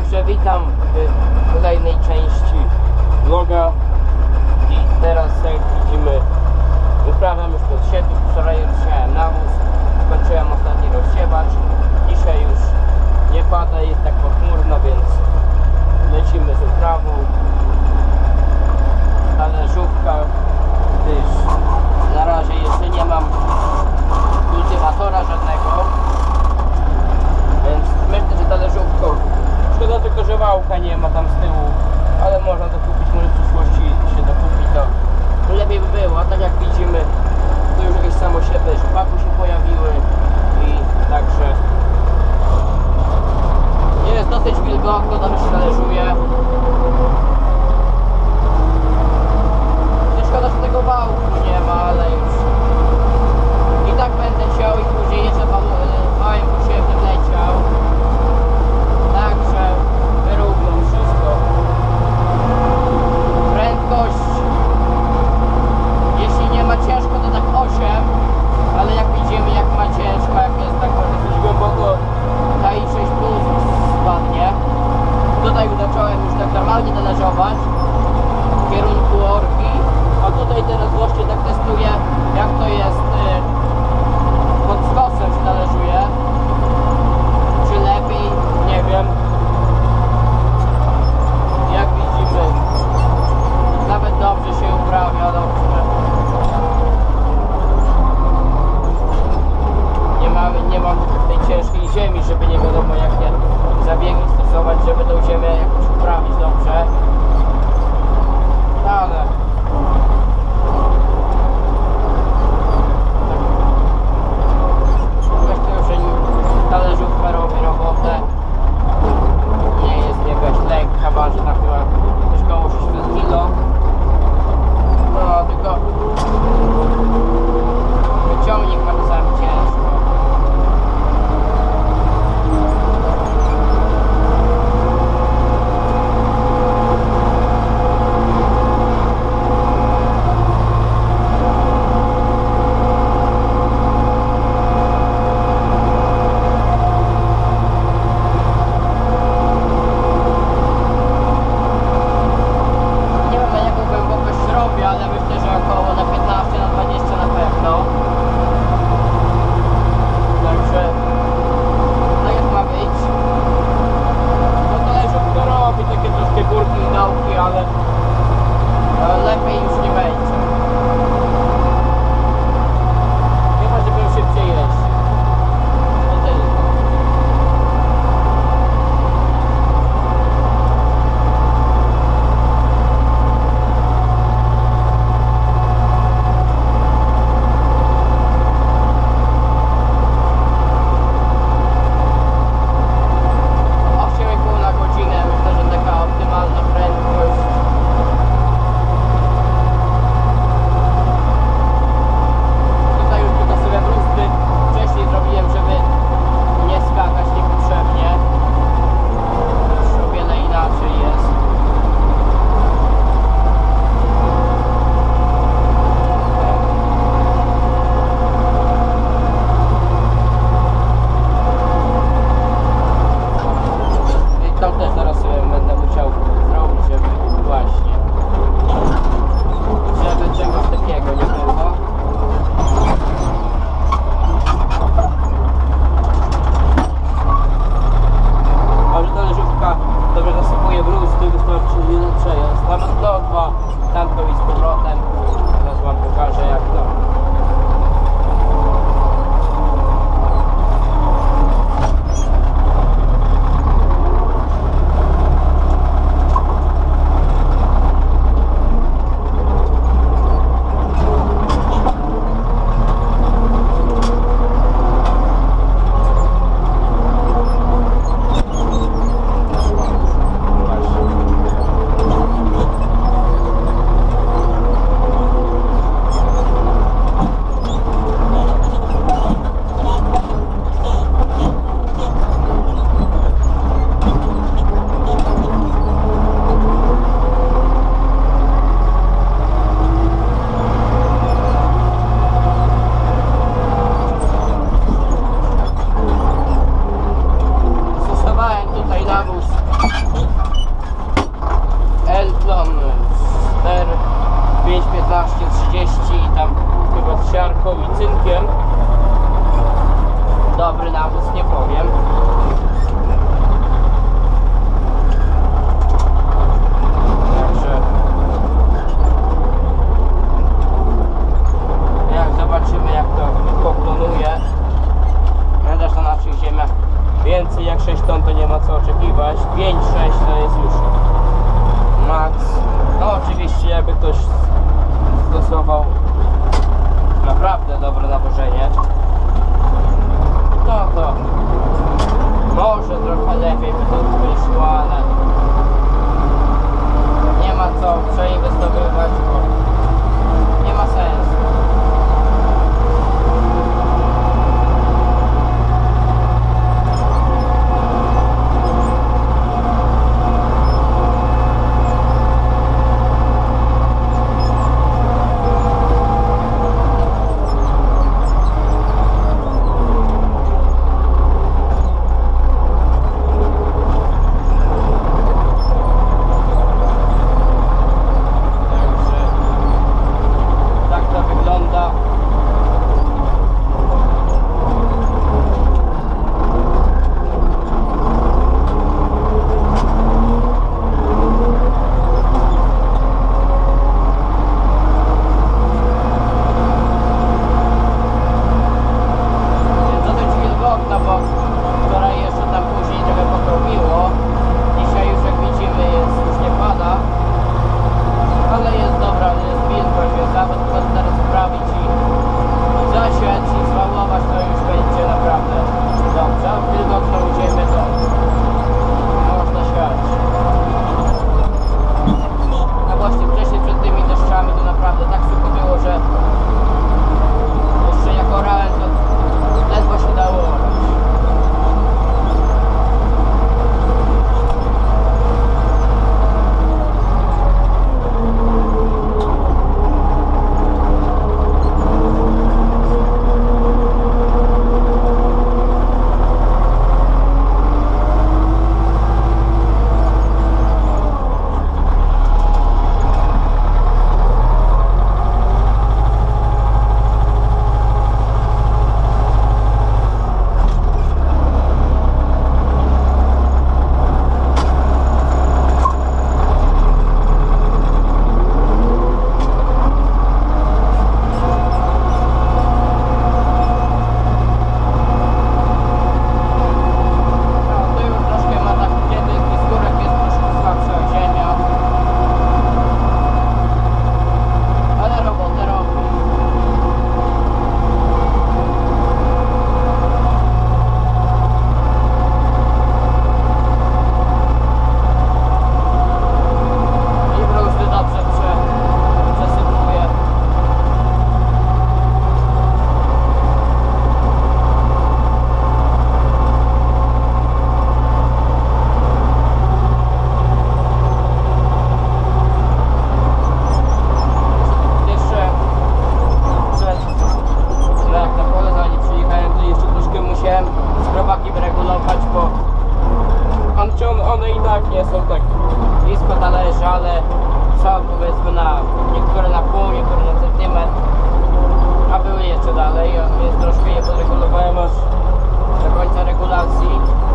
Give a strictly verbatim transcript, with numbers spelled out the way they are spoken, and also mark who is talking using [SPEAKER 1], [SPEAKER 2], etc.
[SPEAKER 1] Także witam w kolejnej części vloga i teraz jak widzimy uprawiam już podsiewnik. Wczoraj rozsiałem nawóz, skończyłem ostatni rozsiewacz. Dzisiaj już nie pada, jest tak pochmurno, więc lecimy z uprawą. Talerzówka, gdyż na razie jeszcze nie mam kultywatora żadnego, więc myślę, że talerzówką szkoda tylko, że wałka nie ma tam z tyłu, ale można to kupić, może w przyszłości się dokupi, to lepiej by było. Tak jak widzimy, to już jakieś samosiedle rzepaku się pojawiły i także jest dosyć wilgotno, tam się talerzuje. Szkoda, że tego wałku nie ma, ale już i tak będę ciął i później jeszcze wałem posiewnym leciał. Także wyrówną wszystko. sześć ton to nie ma co oczekiwać, pięć sześć to jest już max. No oczywiście jakby ktoś stosował naprawdę dobre nawożenie, no to może trochę lepiej by to wyszło, ale nie ma co przeinwestowywać, bo nie ma sensu. Dalej, jest troszkę je podregulowałem aż do końca regulacji.